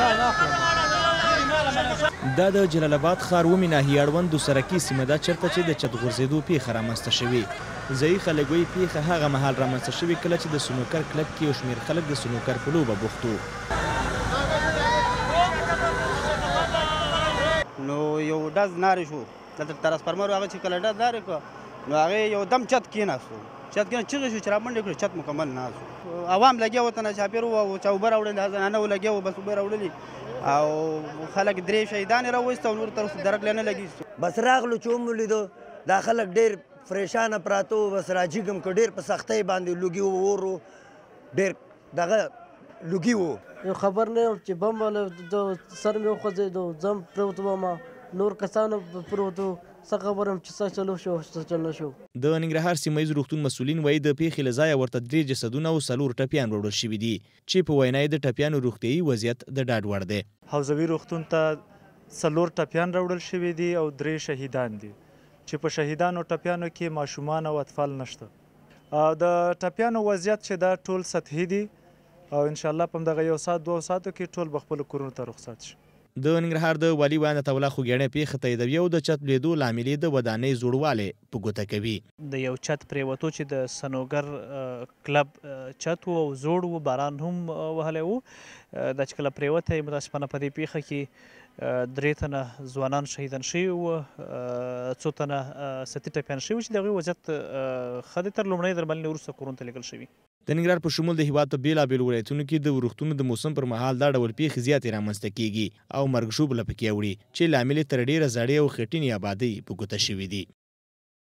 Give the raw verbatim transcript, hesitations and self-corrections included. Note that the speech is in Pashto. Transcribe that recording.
دا د جلال آباد ښار اومې ناحیې اړوند دوسرکي سیمه ده چېرته چې د چت غورځېدو پیښه رامنځته شوې. ځایي خلک وایي پیښه هغه مهال رامنځته شوې کله چې د سنوکر کلب کې یو شمېر خلک د سنوکر په لوبه بوخت وو. نو یو ډز نارې شو دلته ترانسفارمر هغه چې کله ډز نارې کړه نو هغې یو دم چت کېناستو چت کېنه چغې شو چې رامنډې کړو چت مکمل ناست و. عوام لګیا وو تنه چاپېر وو چا اوبه راوړلې زنانه وو لګیا وو بس اوبه راوړلې او خلک درې شهیدان یې راوویسته او نور تر اوسه درک نه لګي. بس راغلو چې ومولیدو دا خلک ډېر پریشانه پراته وو. بس راجګم که ډېر په سختۍ باندې لوګي وو اور وو ډېر دغه لوګي وو. یو خبر نه یم چې بم والا د سر مې وخوځېدو زم پروت وم نور کسانو پروت وو څه خبر یم چې څه چلو شو څه چل نه شو. د ننګرهار سیمه ییز روغتون مسؤلین وایي د پیښې له ځایه ورته درې جسدونه او څلور ټپیان وړل شوي دي چې په وینا یې د ټپیانو روغتیایي وضعیت د ډاډ وړ دی. حوزوي روغتون ته څلور ټپیان راوړل شوي دي او درې شهیدان دي چې په شهیدانو ټپیانو کې ماشومان او اطفال نشته. د ټپیانو وضعیت چې دا ټول سطحي دي او انشاءالله په همدغه یو ساعت دوه ساعتو کې ټول به خپلو کورونو ته رخصت شي. د ننګرهار د والي ویاند الله خوږیاڼي پیښه تاییدوي او د چت لوېدو لامل یې د ودانۍ زوړوالی په ګوته کوي. د یو چت پرېوتو چې د سنوګر کلب چت و او زوړ و باران هم وهلی و دا چې کله پرېوتی متاسفانه په دې پیښه کې درې تنه ځوانان شهیدان شوي وو څو تنه سطحي ټپیان شوي چې د هغوی وضعیت ښه دی تر لومړۍ درملنې وروسته کورونو ته لیږل شوي. د ننګرهار په شمول د هېواد په بېلابېلو ولایتونو کې د ورښتونو د موسم پر مهال دا ډول پیښې زیاتې رامنځته کېږي او مرګ ژوبله پکې اوړي چې لامل یې تر ډېره زړې او خټینې ابادۍ په ګوته شوي دي.